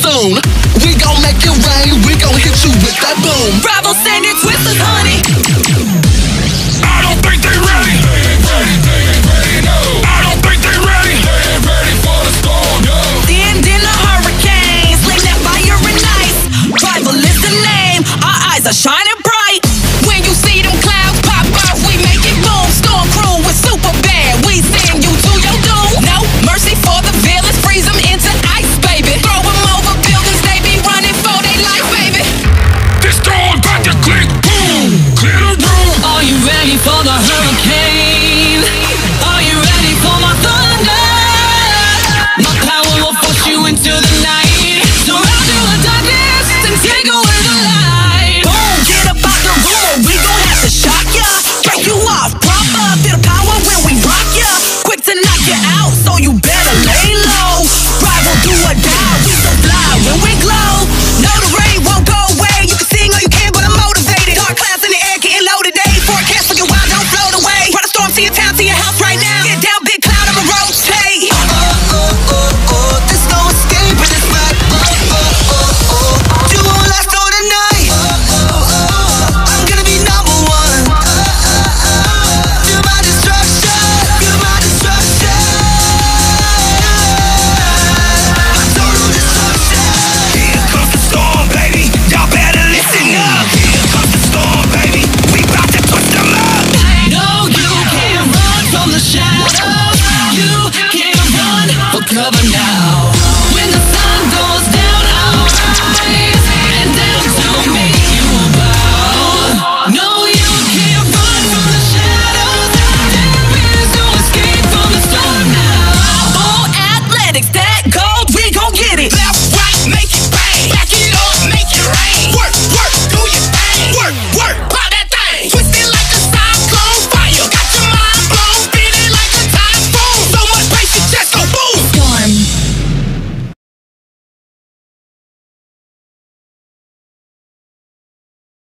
soon. We gon' make it rain, we gon' hit you with that boom. Bravo, send it, twisters, honey. I don't think they ready. I don't think they ready. Ready for the storm, yo. The end in the hurricanes, lit that fire and ice. Rival is the name, our eyes are shining bright. When you see them clouds pop up, we make it boom. Storm crew is super bad, we send you to your doom. No mercy for the villains, freeze them into ice, baby. Throw them over buildings, they be running for their life, baby. This storm got to click, boom, clear the room. Are you ready for the hurricane? Are you ready for my thunder? My power will push you into the night. Surround you with darkness and take away the light. Boom, get up out the room, we gon' have to shock ya. Break you off, proper, feel the power when we rock ya. Quick to knock you out, so you better lay low. Rival do or die, we so fly when we glow. No, the rain won't go away, you can sing all you can, but I'm motivated. Dark clouds in the air, getting low today. Forecast for your wild, don't float away. Run a storm to your town, to your house right now. Get down, big cloud, I'ma rotate. There's no escape in this fight. You won't last all the night. I'm gonna be number one. Feel my destruction. Feel my destruction. Total destruction. Here comes the storm, baby. Y'all better listen up. Here comes the storm, baby. We bout to twist them up. No, you can't run from the shadows. You can't run for cover